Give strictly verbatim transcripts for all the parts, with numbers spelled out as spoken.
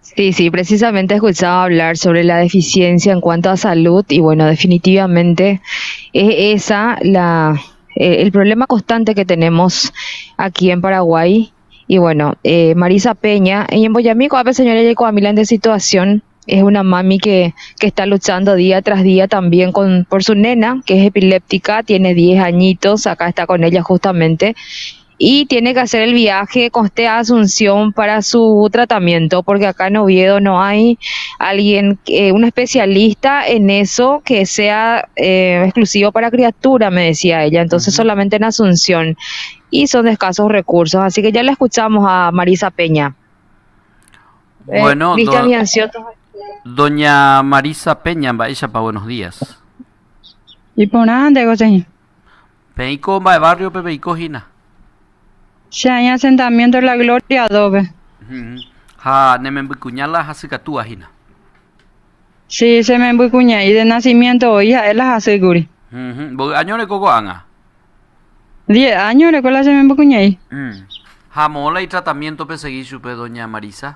Sí, sí, precisamente escuchaba hablar sobre la deficiencia en cuanto a salud y bueno, definitivamente es esa la, eh, el problema constante que tenemos aquí en Paraguay. Y bueno, eh, Marisa Peña, en Boyamico, a veces señora Yeco Milán de situación, es una mami que, que está luchando día tras día también con, por su nena, que es epiléptica, tiene diez añitos, acá está con ella justamente y tiene que hacer el viaje coste a Asunción para su tratamiento, porque acá en Oviedo no hay alguien, eh, un especialista en eso que sea eh, exclusivo para criatura, me decía ella, entonces Ujú. solamente en Asunción y son de escasos recursos, así que ya le escuchamos a Marisa Peña. Eh, Bueno, Cristian do- Biancioto. doña Marisa Peña, ella para buenos días. Y por nada de cosas. Peico, va de barrio, Pepeico, Gina. Se hay asentamiento de la Gloria Adobe. Ujú. Ha, nemen bucuñala, hasicatúa, Gina. Sí, se me cuña y de nacimiento hija, él las aseguri. Ujú. Bo- Añore coco anga. Diez años recuerda se me cuña ahí. Mm. Ha, mola y tratamiento perseguir supe, doña Marisa.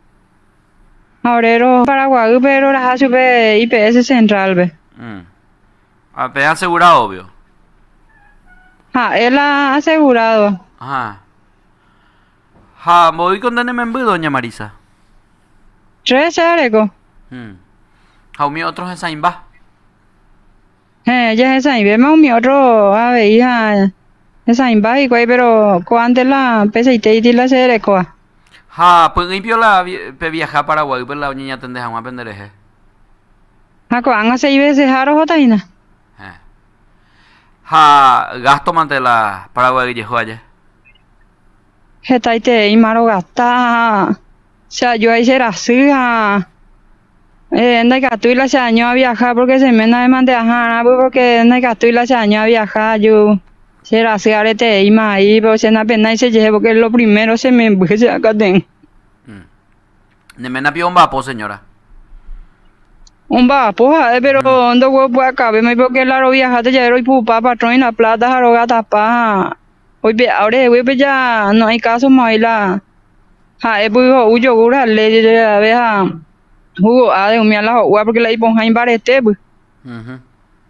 Ahora Paraguay, pero las hace I P S central, ve. Mm. Ah, pe asegurado, obvio. Ah, él ha asegurado. Ajá. Ha, voy con nemen bu, doña Marisa. Tres areco. Mm. Ha, mi otros en Saimba. Eh, ya es ahí, ve más mi otro, a ver, hija. Es ahí, va y pero cuando la P C T y la se recoa. Ha, pues limpio la vi- pe viajar a Paraguay, pues la niña tende a pendereje. Ah, cuando seis veces jaro jotaina. Eh. Ha, gasto mantela Paraguay que allá. Hetaite y maro gasta. O sea, yo ahí será así, ah. Eh, en el y la se año a viajar porque se me na de mandejar, porque en el y la se año a viajar, yo será así, arete y más ahí, pero se na pena y se lleve porque lo primero se me empuje acá ten. Mm. Nemena pio un vapo, señora. Un va, pues, pero Mm. donde huevo puede caber, me porque la ro viajaste ya era y pupa, patrón y la plata, jaroga tapa. Hoy ve, ahora güey, pues ya no hay caso más ahí la. Ja, es pues huyo gura le ya ve a jugo a de humia la jugo porque la iponja en barete pues. Ujú.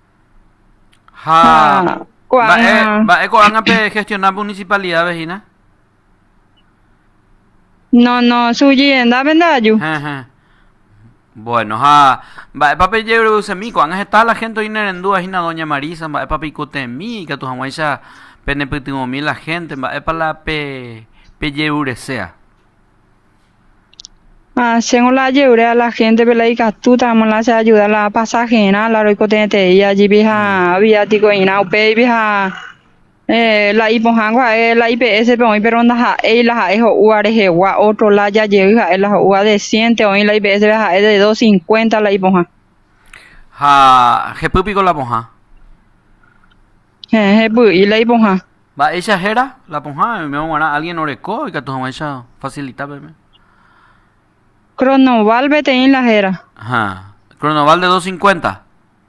Ha, Ja, va eh, cuan. va eh, con a pe gestionar municipalidad, vecina. No, no, su yenda, ¿verdad, yo? Jeje. Bueno, ha, va eh, papi llevo se mi cuan está la gente hoy en duda, hina doña Marisa, va eh, papi cote mi, que tu jamaisa pene petimo mi la gente, va eh, para la pe pe lleure sea. Ah, tengo la lleure a la gente, pero la ica tú estamos la se ayuda a la pasajera, la roico tente y allí vieja, viático y na upe vieja. Eh, la iponjangua eh, la I P S pero hoy pero onda ja eh, la ja ejo uare je gua otro la ya llega eh, la ua de cien hoy la I P S ja es de doscientos cincuenta la iponja. Ha, je pupi con la monja. Eh, eh, y la iponja. Va ella era la monja, me vamos a alguien oreco y que tu jamaisa facilita, bebé. Cronoval vete en la jera. Ajá. Cronoval de doscientos cincuenta.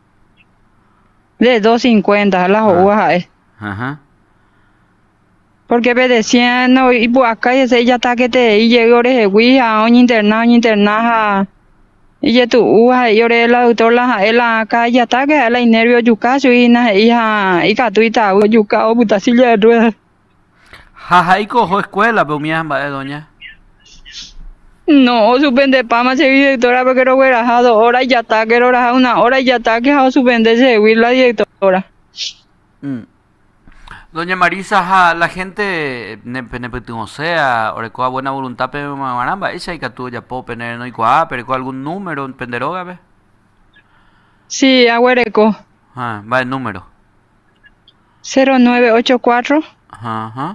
De doscientos cincuenta la Ah. ua eh. Ajá. Porque me decían no y pues acá y ese ya está que te y llegó ore wi a un internado un internado y ya tu ua y ore la doctor la la acá ya está que la nervio yuca su y na hija y ka tu ita yuca o puta silla de ruedas. Jaja, y cojo escuela, pero mi amba de doña. No, suspende pama se directora porque no hubiera dejado hora y ya está que era una hora y ya está que ha suspender seguir la directora. Mm. Doña Marisa, ja, la gente ne ne sea, orecoa buena voluntad pe maramba, esa y que tú ya puedo tener no y coa, pero con algún número en penderoga, ve. Sí, agüereco. Ah, va el número. cero nueve ocho cuatro Ajá, ajá.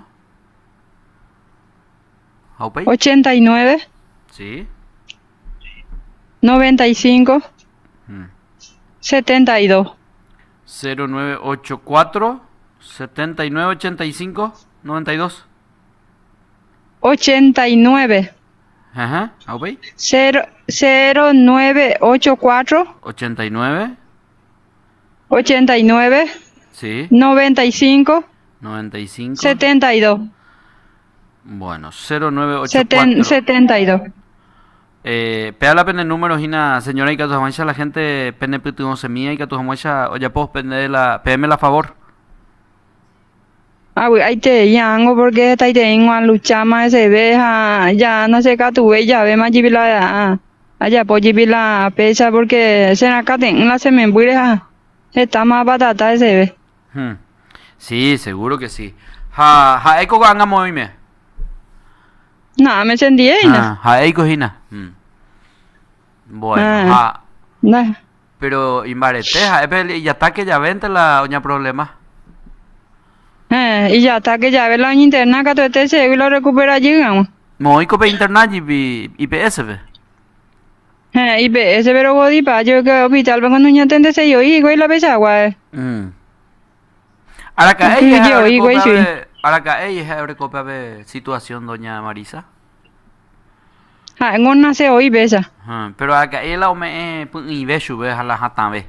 ¿Aupay? ochenta y nueve Sí. noventa y cinco Mm. setenta y dos. cero nueve ocho cuatro setenta y nueve ochenta y cinco noventa y dos. ochenta y nueve Ajá, ¿aupay? cero nueve ocho cuatro ochenta y nueve. ochenta y nueve Sí. noventa y cinco noventa y cinco. setenta y dos. Bueno, cero nueve ocho Seten, cuatro setenta y dos. Eh, pega la pene números y na señora y que tu jamás la gente pene putu semilla y que tu jamás o ya puedo pende de la P M la favor. Ah, güey, ahí te yango porque está ahí te ingo a luchar más se ve ha ya no sé qué tu ve ya ve más jibila allá por jibila pesa porque se acá ten la se me muere ha está más batata se ve. Hmm. Sí, seguro que sí. Ha ha eco ganga movime. No, me sentí ahí, ¿no? Ah, ha eco hina. Hmm. Bueno, Ah. ha No. pero imbarete, ha epe ya está que ya vente la oña problema. Eh, y ya está que ya ve la interna que todo este se y lo recupera llegamos. Moi cope internet y I P S ve. Eh, y ve ese pero godi pa yo que hospital vengo no entiende se yo y güey la pesa guay. Mm. Ahora que Sí, ella yo, es igual sí. ahora que ella es recopia de situación doña Marisa. Ah, en una se hoy besa. Ah, pero ahora que ella me eh y ve su ve a la jata ve.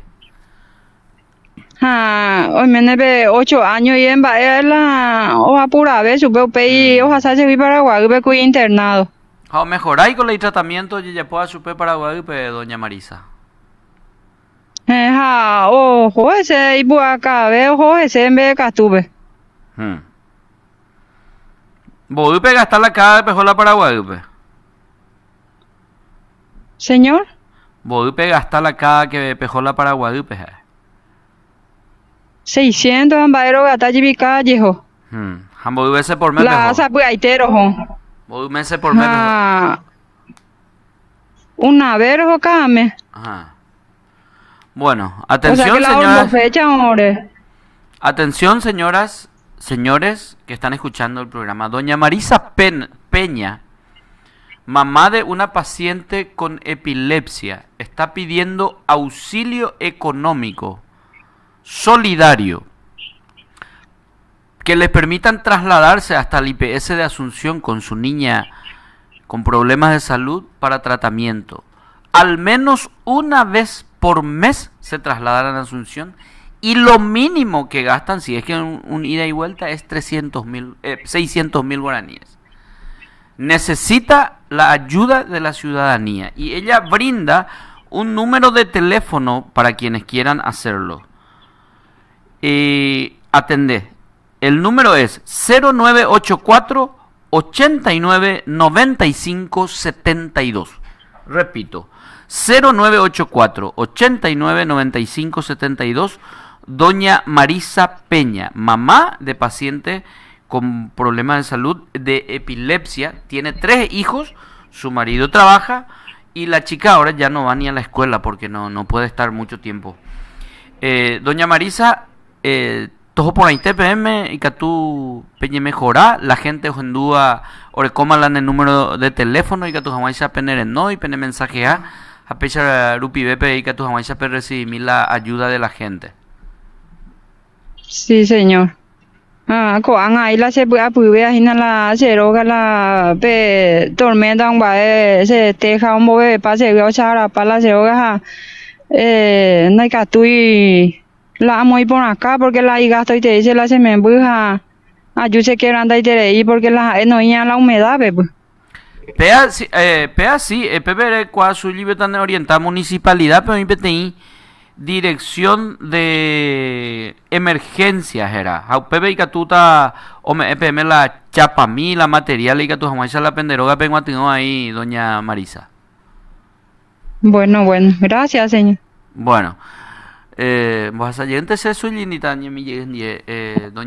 Ah, hoy me neve ocho años y en va la o apura ve su pe pe o hasa se vi Paraguay ve cuy internado. Ha mejorar con el tratamiento y ya pueda supe Paraguay pe doña Marisa. Eh, ha o jo ese y bu acá ve o ese en vez de tuve. Hmm. Voy a gastar la cara de pejola Paraguay pe. Señor, Voy a gastar la cara que pejola Paraguay pe. seiscientos en va gata jibica yejo. Hmm. Han voy veces por mes. La asa pues aitero jo. Voy meses por mes. Ah, una vez o came. Ajá. Bueno, O sea atención que la señoras. fecha, hombre. Atención señoras, señores que están escuchando el programa. Doña Marisa Pen- Peña, mamá de una paciente con epilepsia, está pidiendo auxilio económico solidario que les permitan trasladarse hasta el I P S de Asunción con su niña con problemas de salud para tratamiento. Al menos una vez por mes se trasladan a Asunción y lo mínimo que gastan, si es que un, un ida y vuelta, es trescientos mil, eh, seiscientos mil guaraníes. Necesita la ayuda de la ciudadanía y ella brinda un número de teléfono para quienes quieran hacerlo. Eh, atendé. El número es cero nueve ocho cuatro, ochenta y nueve, noventa y cinco, setenta y dos. Repito, cero nueve ocho cuatro, ochenta y nueve, noventa y cinco, setenta y dos. Doña Marisa Peña, mamá de paciente con problemas de salud de epilepsia, tiene tres hijos, su marido trabaja y la chica ahora ya no va ni a la escuela porque no, no puede estar mucho tiempo. Eh, Doña Marisa, eh, todo por ahí T P M y que tú peñe mejora, la gente en duda o coman el número de teléfono y que tú jamás a pener no y pene mensaje a a pechar rupi bepe y que tú jamás a recibir la ayuda de la gente. Sí, señor. Ah, ko ang ai la se bua pu ve hina la se ro ga la pe tormenta un ba e se te ja un bo be pa se go cha ra pa la se ro ga ha eh no hay que tú y la amo y por acá porque la y gasto y te dice la se me buja ah yo sé que anda y te ahí porque la no ya la humedad be pues. Pea sí, eh, pea sí, eh, pepe cuál su libertad de orientar municipalidad, pero mi P T I dirección de emergencias era. A pepe y catuta o me P M la chapa mí la material y que tu jamás la penderoga pengo tengo ahí doña Marisa. Bueno, bueno, gracias, señor. Bueno, eh, vas a llegar se su lindita ni mi lleguen eh doña